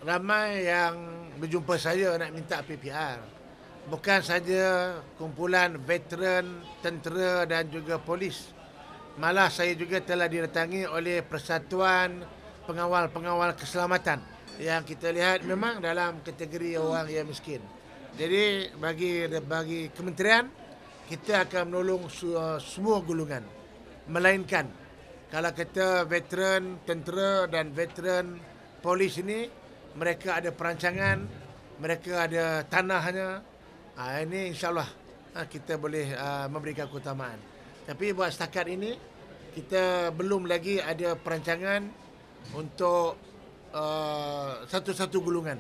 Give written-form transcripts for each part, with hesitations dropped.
ramai yang berjumpa saya nak minta PPR. Bukan saja kumpulan veteran, tentera dan juga polis. Malah saya juga telah didatangi oleh Persatuan Pengawal-Pengawal Keselamatan yang kita lihat memang dalam kategori orang yang miskin. Jadi bagi kementerian, kita akan menolong semua golongan. Melainkan kalau kita veteran tentera dan veteran polis ini, mereka ada perancangan, mereka ada tanahnya. Ini insyaAllah kita boleh memberikan keutamaan. Tapi buat setakat ini, kita belum lagi ada perancangan untuk satu-satu golongan.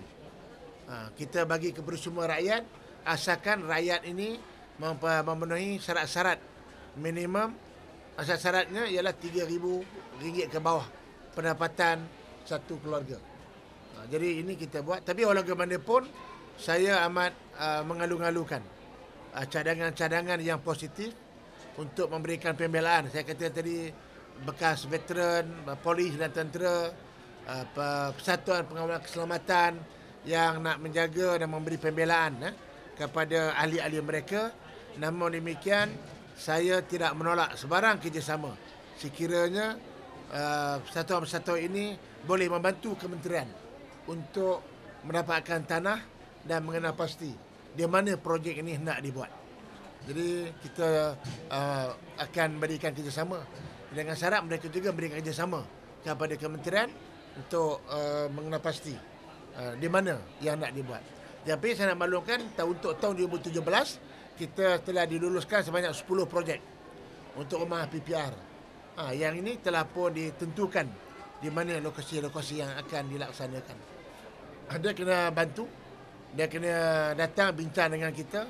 Kita bagi kepada semua rakyat, asalkan rakyat ini memenuhi syarat-syarat minimum. Syarat-syaratnya ialah RM3,000 ke bawah pendapatan satu keluarga. Jadi ini kita buat. Tapi bagaimanapun, saya amat mengalu-ngalukan cadangan-cadangan yang positif untuk memberikan pembelaan. Saya kata tadi, bekas veteran, polis dan tentera, Persatuan Pengawal Keselamatan yang nak menjaga dan memberi pembelaan kepada ahli-ahli mereka. Namun demikian, saya tidak menolak sebarang kerjasama sekiranya persatuan-persatuan ini boleh membantu kementerian untuk mendapatkan tanah dan mengenal pasti di mana projek ini hendak dibuat. Jadi kita akan berikan kerjasama dengan syarat mereka juga berikan kerjasama kepada kementerian untuk mengenal pasti di mana yang nak dibuat. Tapi saya nak maklumkan untuk tahun 2017 kita telah diluluskan sebanyak 10 projek untuk rumah PPR. Yang ini telah pun ditentukan di mana lokasi-lokasi yang akan dilaksanakan. Dia kena bantu, dia kena datang bincang dengan kita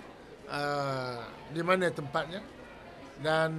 di mana tempatnya, dan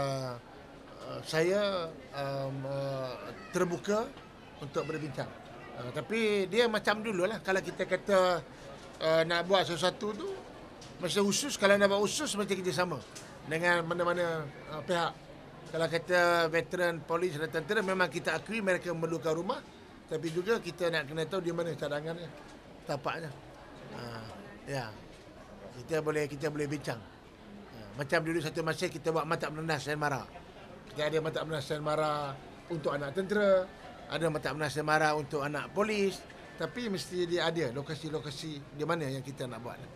saya terbuka untuk berbincang. Tapi dia macam dululah, kalau kita kata nak buat sesuatu tu mesti khusus. Kalau nak buat khusus mesti kerjasama dengan mana-mana pihak. Kalau kata veteran polis dan tentera, memang kita akui mereka memerlukan rumah, tapi juga kita nak kena tahu di mana cadangannya, tapaknya. Ya, kita boleh bincang. Macam dulu satu masa kita buat mata merendah sayembara. Kita ada mata merendah sayembara untuk anak tentera, ada mata merendah sayembara untuk anak polis, tapi mesti dia ada lokasi-lokasi di mana yang kita nak buat.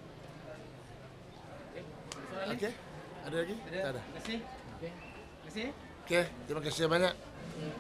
Okey. Ada lagi? Ada. Tak ada. Terima kasih. Okey. Terima kasih. Okey, terima kasih banyak.